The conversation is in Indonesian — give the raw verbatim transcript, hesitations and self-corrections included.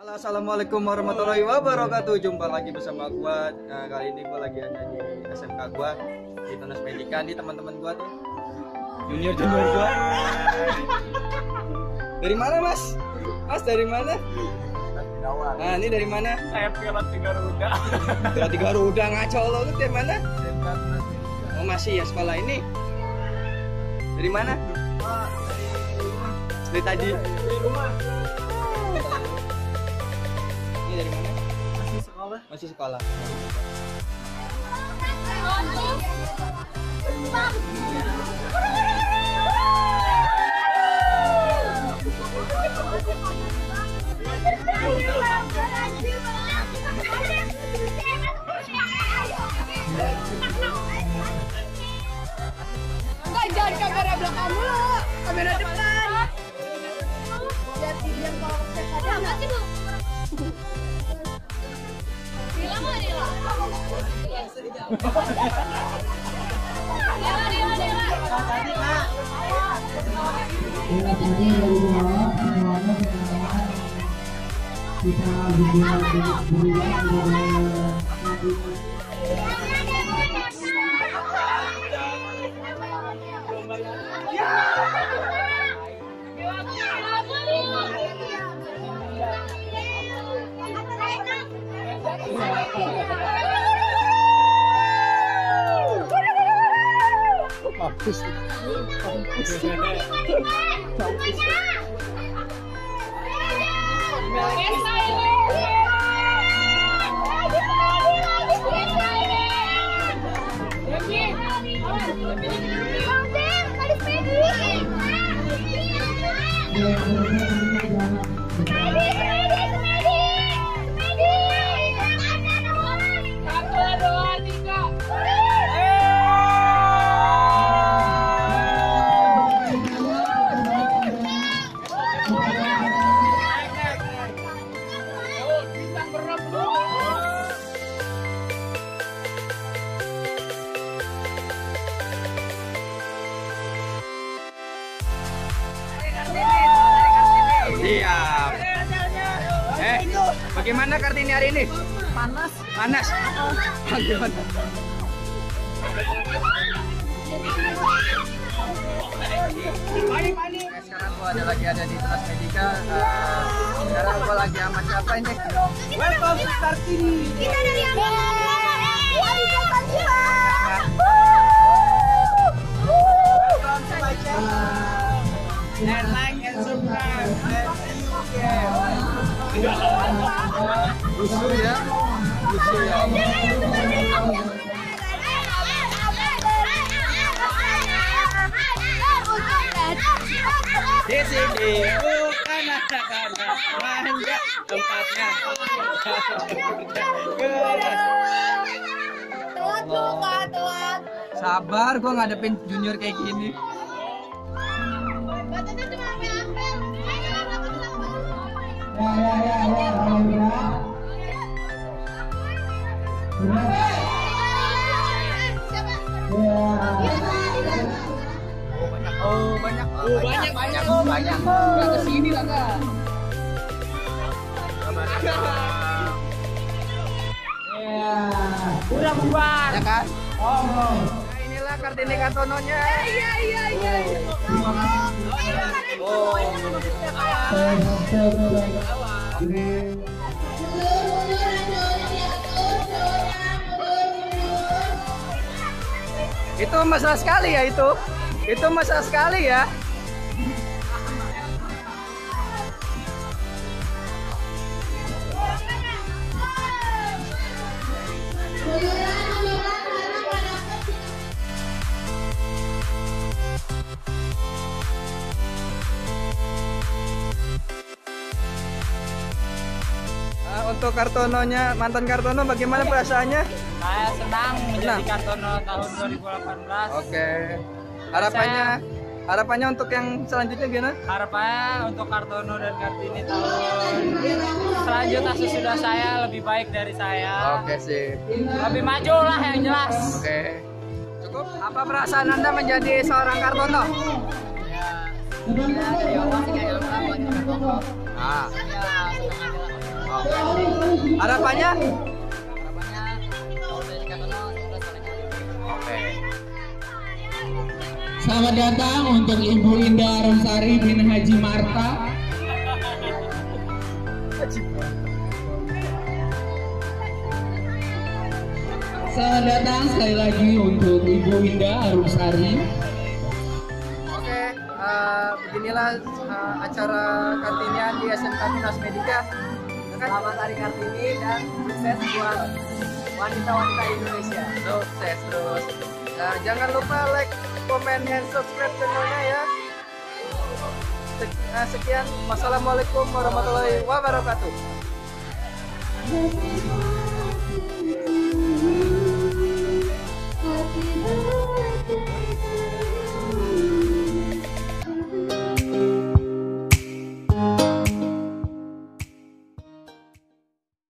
Halo, assalamualaikum warahmatullahi wabarakatuh. Jumpa lagi bersama gua. Nah, kali ini gua lagi ada di S M K gua di Tunas Medika. Nih teman-teman gua tuh, junior junior gua. Dari mana mas? Mas dari mana? Nah, ini dari mana? Saya pilot tiga Garuda. Pilot tiga Garuda ngaco lo. Lu dari mana? Oh masih ya sekolah ini. Dari mana? Dari tadi. Di rumah. Ini dari mana? Masih sekolah. Masih sekolah. Enggak, jangan kamera belakang dulu, kamera depan. Biar dia kalau ada nggak sih bu? Dila mau Dila? Dila Dila Dila. Kita hubungan dengan berulang Mampus. Mampus. Mampus. Siap. Eh, bagaimana Kartini hari ini? Panas. Panas. Bagaimana? Nah, sekarang gua ada lagi ada di Tunas Medika. Uh, sekarang gua lagi sama siapa ini? Welcome to Kartini. Kita dari yang Welcome to my channel. And like and subscribe. And see you again. Lucu ya. Lucu ya. Di sini bukan anak-anak manja tempatnya. Telat lupa, telat. Sabar, gua ngadepin junior kayak gini. Katanya cuma ambil-ambil. ya ya ya ya alhamdulillah. Oh, banyak. Oh banyak banyak oh banyak. Nggak kesini lah kak. Ya. Udah bubar. Ya kan? Oh. Nah, inilah Kartini Kartononya. Iya, iya, iya. Oh. Itu mesra sekali ya itu. Itu mesra sekali ya. Nah, untuk Kartononya, mantan Kartono bagaimana perasaannya? Saya senang menjadi Senang. Kartono tahun dua ribu delapan belas. Oke. Harapannya harapannya untuk yang selanjutnya gimana? Harapannya untuk Kartono dan Kartini tahun selanjutnya sesudah saya lebih baik dari saya. Oke, sip. Lebih maju lah yang jelas. Oke. Cukup. Apa perasaan Anda menjadi seorang Kartono? Ya, dari awal sih kayak ilmu apa Kartono. Ah. Ya, senang aja lah. Oke. Harapannya? Oke. Selamat datang untuk Ibu Indah Arumsari bin Haji Marta. Selamat datang sekali lagi untuk Ibu Indah Arumsari. Oke, eh, beginilah eh, acara Kartinian di S M K Tunas Medika. Selamat Hari Kartini dan sukses buat wanita-wanita Indonesia. Sukses terus. Nah, jangan lupa like, comment, and subscribe channelnya ya. Sek- eh, Sekian, wassalamualaikum warahmatullahi wabarakatuh.